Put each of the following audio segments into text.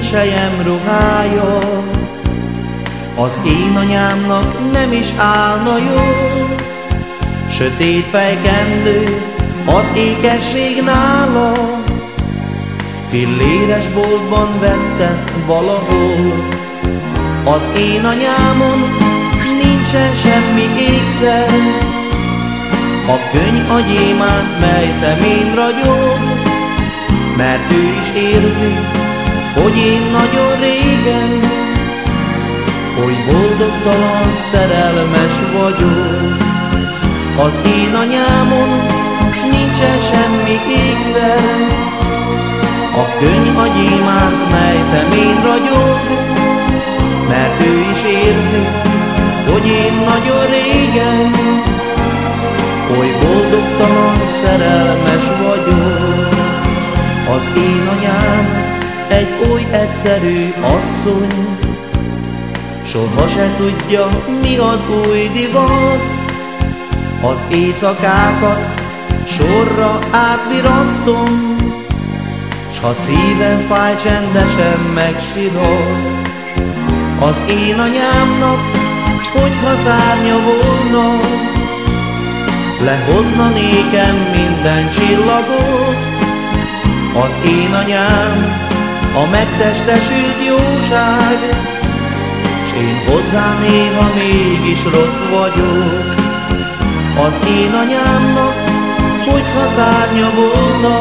nincs sejem ruhája, az én anyámnak nem is állna jól. Sötét fejkendő az ékesség nála, filléres boltban vette valahol. Az én anyámon nincsen semmi ékszer, a könny a gyémánt, mely szemén ragyog, mert ő is érzi, hogy én nagyon régen oly boldogtalan szerelmes vagyok. Az én anyámon nincsen semmi ékszer, a könny a gyémánt, mely szemén ragyog, mert ő is érzi, hogy én nagyon régen oly boldogtalan szerelmes vagyok. Az én anyám egy oly egyszerű asszony, soha se tudja, mi az új divat. Az éjszakákat sorra átvirasztom, s ha szívem fáj, csendesen megsirod. Az én anyámnak, hogyha szárnya volna, lehozna nékem minden csillagot. Az én anyám a megtestesült jóság, s én hozzá néha mégis rossz vagyok. Az én anyámnak, hogyha szárnya volna,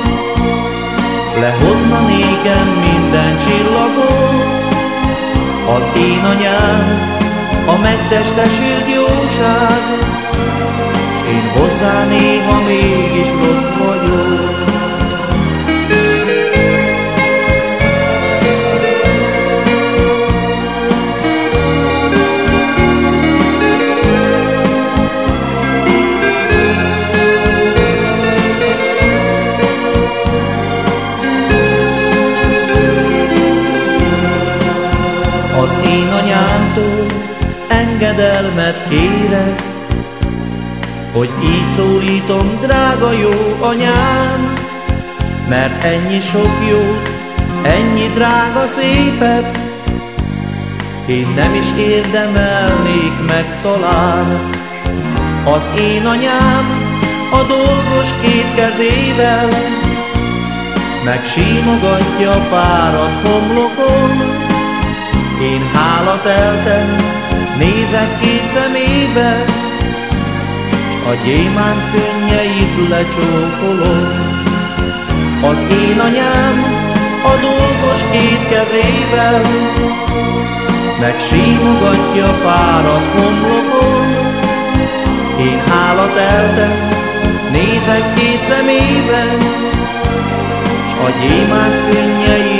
lehozna nékem minden csillagot. Az én anyám a megtestesült jóság, s én hozzá néha mégis rossz vagyok. Az én anyámtól engedelmet kérek, hogy így szólítom, drága jó anyám, mert ennyi sok jót, ennyi drága szépet én nem is érdemelnék meg talán. Az én anyám a dolgos két kezével megsímogatja fáradt homlokon. Én hálatelten nézek két szemébe, s a gyémánt könnyeit lecsókolom. Az én anyám a dolgos két kezével megsímogatja fáradt homlokon. Én hálatelten nézek két szemébe, s a gyémánt könnyeit